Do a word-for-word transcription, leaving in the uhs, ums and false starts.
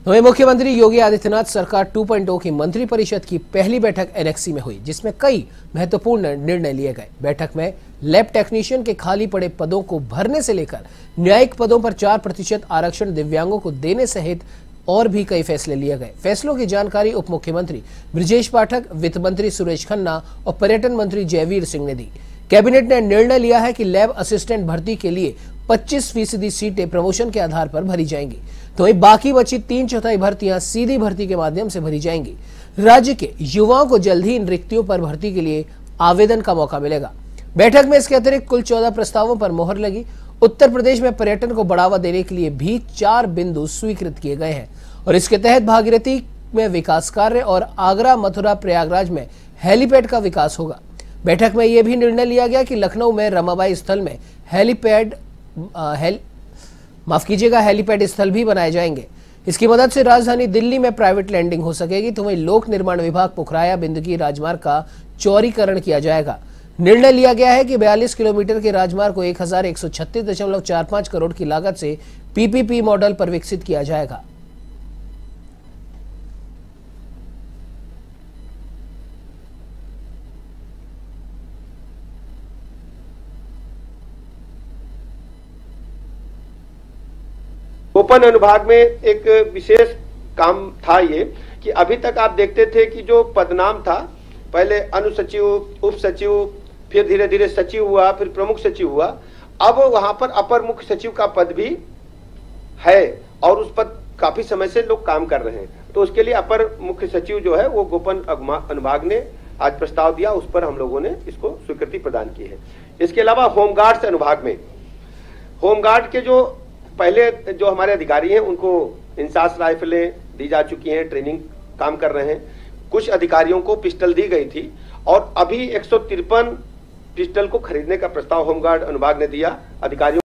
वहीं मुख्यमंत्री योगी आदित्यनाथ सरकार टू पॉइंट ओ की मंत्रिपरिषद की पहली बैठक एनेक्सी में हुई, जिसमें कई महत्वपूर्ण निर्णय लिए गए। बैठक में लैब टेक्नीशियन के खाली पड़े पदों को भरने से लेकर न्यायिक पदों पर चार प्रतिशत आरक्षण दिव्यांगों को देने सहित और भी कई फैसले लिए गए। फैसलों की जानकारी उप मुख्यमंत्री ब्रजेश पाठक, वित्त मंत्री सुरेश खन्ना और पर्यटन मंत्री जयवीर सिंह ने दी। कैबिनेट ने निर्णय लिया है कि लैब असिस्टेंट भर्ती के लिए पच्चीस फीसदी सीटें प्रमोशन के आधार पर भरी जाएंगी, तो वहीं बाकी बची तीन चौथाई भर्तियां सीधी भर्ती के माध्यम से भरी जाएंगी। राज्य के युवाओं को जल्द ही इन रिक्तियों पर भर्ती के लिए आवेदन का मौका मिलेगा। बैठक में इसके अतिरिक्त कुल चौदह प्रस्तावों पर मोहर लगी। उत्तर प्रदेश में पर्यटन को बढ़ावा देने के लिए भी चार बिंदु स्वीकृत किए गए हैं और इसके तहत भागीरथी में विकास कार्य और आगरा, मथुरा, प्रयागराज में हेलीपैड का विकास होगा। बैठक में यह भी निर्णय लिया गया कि लखनऊ में रमाबाई स्थल में हेलीपैड हेल, माफ कीजिएगा हेलीपैड स्थल भी बनाए जाएंगे। इसकी मदद से राजधानी दिल्ली में प्राइवेट लैंडिंग हो सकेगी। तो वहीं लोक निर्माण विभाग पुखराया बिंदगी राजमार्ग का चौड़ीकरण किया जाएगा। निर्णय लिया गया है कि बयालीस किलोमीटर के राजमार्ग को एक हजार एक सौ छत्तीस दशमलव चार पांच करोड़ की लागत से पीपीपी मॉडल पर विकसित किया जाएगा। गोपन अनुभाग में एक विशेष काम था ये कि अभी तक आप देखते थे कि जो पदनाम था, पहले अनुसचिव, उप सचिव, फिर धीरे धीरे सचिव हुआ, फिर प्रमुख सचिव हुआ। अब वहां पर अपर मुख्य सचिव का पद भी है और उस पर काफी समय से लोग काम कर रहे हैं। तो उसके लिए अपर मुख्य सचिव जो है वो गोपन अनुभाग ने आज प्रस्ताव दिया, उस पर हम लोगों ने इसको स्वीकृति प्रदान की है। इसके अलावा होमगार्ड्स अनुभाग में होमगार्ड के जो पहले जो हमारे अधिकारी हैं उनको इंसास राइफलें दी जा चुकी हैं, ट्रेनिंग काम कर रहे हैं। कुछ अधिकारियों को पिस्टल दी गई थी और अभी एक सौ तिरपन पिस्टल को खरीदने का प्रस्ताव होमगार्ड अनुभाग ने दिया अधिकारियों